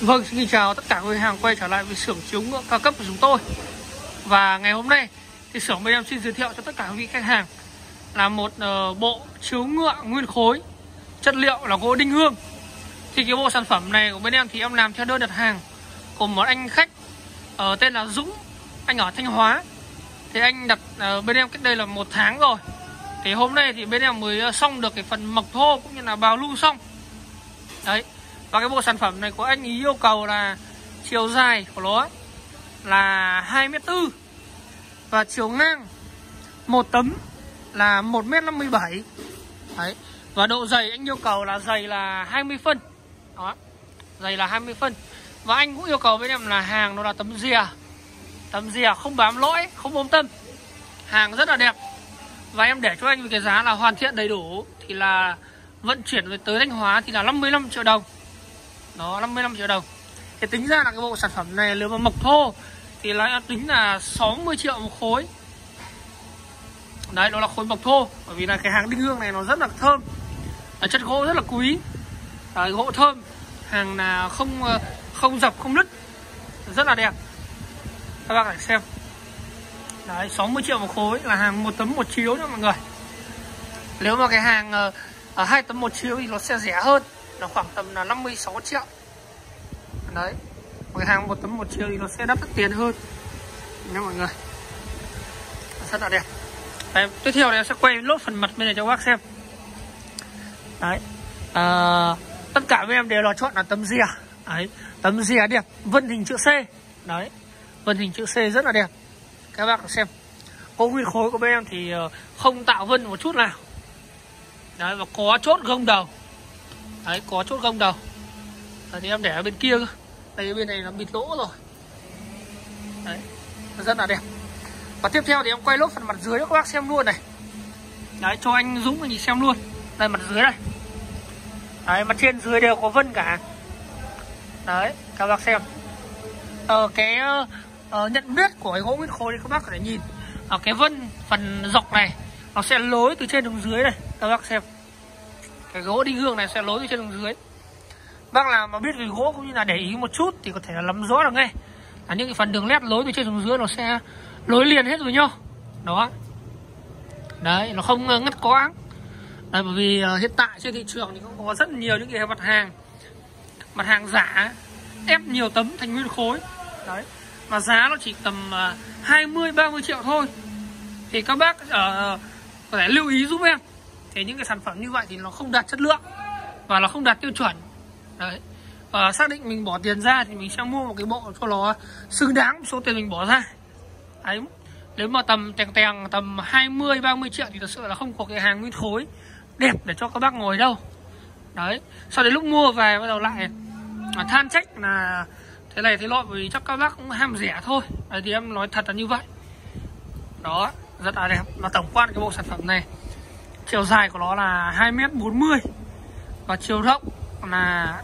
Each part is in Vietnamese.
Vâng, xin chào tất cả quý hàng quay trở lại với xưởng chiếu ngựa cao cấp của chúng tôi. Và ngày hôm nay thì xưởng bên em xin giới thiệu cho tất cả quý khách hàng là một bộ chiếu ngựa nguyên khối, chất liệu là gỗ đinh hương. Thì cái bộ sản phẩm này của bên em thì em làm theo đơn đặt hàng của một anh khách tên là Dũng, anh ở Thanh Hóa. Thì anh đặt bên em cách đây là 1 tháng rồi. Thì hôm nay thì bên em mới xong được cái phần mộc thô cũng như là bào lưu xong. Đấy. Và cái bộ sản phẩm này của anh ý yêu cầu là chiều dài của nó là 2m4 và chiều ngang 1 tấm là 1m57. Đấy. Và độ dày anh yêu cầu là dày là 20 phân. Đó. Dày là 20 phân. Và anh cũng yêu cầu bên em là hàng nó là tấm rìa. Tấm rìa không bám lõi, không ôm tâm. Hàng rất là đẹp. Và em để cho anh với cái giá là hoàn thiện đầy đủ thì là vận chuyển về tới Thanh Hóa thì là 55 triệu đồng. Đó, 55 triệu đồng. Thì tính ra là cái bộ sản phẩm này nếu mà mộc thô thì là tính là 60 triệu một khối. Đấy, đó là khối mộc thô. Bởi vì là cái hàng đinh hương này nó rất là thơm. Chất gỗ rất là quý. Đấy, gỗ thơm. Hàng là không dập, không nứt. Rất là đẹp. Các bác hãy xem. Đấy, 60 triệu một khối là hàng 1 tấm 1 chiếu nha mọi người. Nếu mà cái hàng 2 tấm 1 chiếu thì nó sẽ rẻ hơn, nó khoảng tầm là 56 triệu. Đấy. Cái hàng 1 tấm 1 chiếu thì nó sẽ đắt tiền hơn nha mọi người. Rất là đẹp. Đấy, tiếp theo thì em sẽ quay lốt phần mặt bên này cho các bác xem. Đấy. Tất cả bên em đều là chọn là tấm rìa. Đấy. Tấm rìa đẹp, vân hình chữ C. Đấy. Vân hình chữ C rất là đẹp. Các bác xem. Gỗ nguyên khối của bên em thì không tạo vân một chút nào. Đấy, và có chốt gông đầu. Đấy, có chốt gông đầu. Đấy, thì em để ở bên kia cơ. Đây bên này là bịt lỗ rồi. Đấy, rất là đẹp. Và tiếp theo thì em quay lốt phần mặt dưới cho các bác xem luôn này. Đấy, cho anh Dũng mình xem luôn. Đây mặt dưới này. Đấy, mặt trên dưới đều có vân cả. Đấy, các bác xem. Cái nhận biết của cái gỗ nguyên khối thì các bác có thể nhìn ở cái vân phần dọc này nó sẽ lối từ trên xuống dưới này. Các bác xem. Cái gỗ đinh hương này sẽ lối từ trên xuống dưới. Bác nào mà biết về gỗ cũng như là để ý một chút thì có thể là nắm rõ được ngay là những cái phần đường led lối từ trên xuống dưới nó sẽ lối liền hết với nhau. Đó. Đấy, nó không ngắt quãng. Đấy, bởi vì hiện tại trên thị trường thì cũng có rất nhiều những cái mặt hàng giả ép nhiều tấm thành nguyên khối. Đấy. Mà giá nó chỉ tầm 20-30 triệu thôi. Thì các bác có thể lưu ý giúp em. Thì những cái sản phẩm như vậy thì nó không đạt chất lượng và nó không đạt tiêu chuẩn. Đấy. Và xác định mình bỏ tiền ra thì mình sẽ mua một cái bộ cho nó xứng đáng số tiền mình bỏ ra. Đấy. Nếu mà tầm tầm 20-30 triệu thì thật sự là không có cái hàng nguyên khối đẹp để cho các bác ngồi đâu. Đấy. Sau đến lúc mua về bắt đầu lại than trách là thế này thế nọ, vì chắc các bác cũng ham rẻ thôi. Đấy, thì em nói thật là như vậy. Đó, rất là đẹp. Và tổng quan cái bộ sản phẩm này, chiều dài của nó là 2m40 và chiều rộng là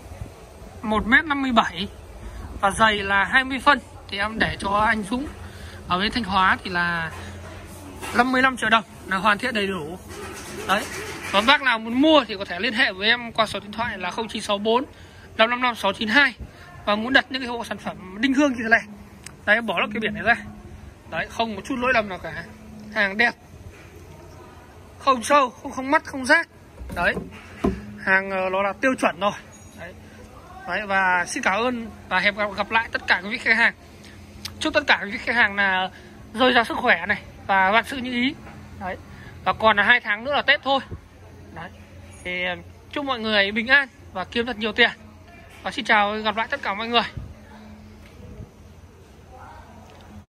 1m57 và dày là 20 phân. Thì em để cho anh Dũng ở bên Thanh Hóa thì là 55 triệu đồng là hoàn thiện đầy đủ. Đấy. Và bác nào muốn mua thì có thể liên hệ với em qua số điện thoại là 0964 555 692 và muốn đặt những cái bộ sản phẩm đinh hương như thế này. Đấy, em bỏ lắp cái biển này ra. Đấy, không một chút lỗi lầm nào cả. Hàng đẹp, không sâu, không mắt, không rác. Đấy, hàng nó là tiêu chuẩn rồi. Đấy. Đấy, và xin cảm ơn và hẹn gặp lại tất cả các vị khách hàng. Chúc tất cả các vị khách hàng là dồi dào sức khỏe này và vạn sự như ý. Đấy. Và còn là 2 tháng nữa là Tết thôi. Đấy. Thì chúc mọi người bình an và kiếm thật nhiều tiền. Và xin chào, gặp lại tất cả mọi người.